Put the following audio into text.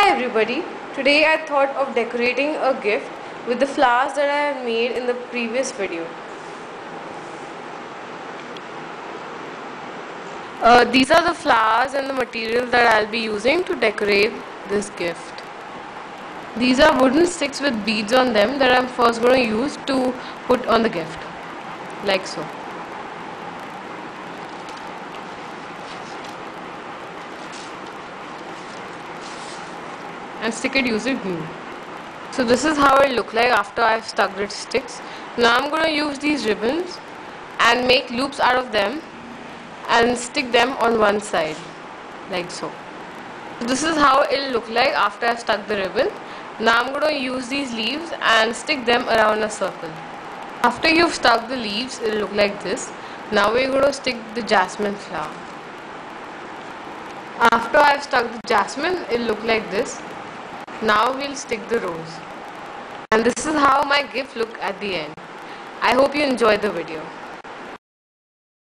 everybody, today I thought of decorating a gift with the flowers that I had made in the previous video. These are the flowers and the material that I'll be using to decorate this gift. These are wooden sticks with beads on them that I'm first going to use to put on the gift, like so. And stick it using glue. So this is how it look like after I've stuck the sticks. Now I'm going to use these ribbons and make loops out of them and stick them on one side, like so. So this is how it'll look like after I've stuck the ribbon. Now I'm going to use these leaves and stick them around a circle. After you've stuck the leaves, it'll look like this. Now we're going to stick the jasmine flower. After I've stuck the jasmine, it'll look like this. Now we'll stick the rose. And this is how my gift looked at the end. I hope you enjoyed the video.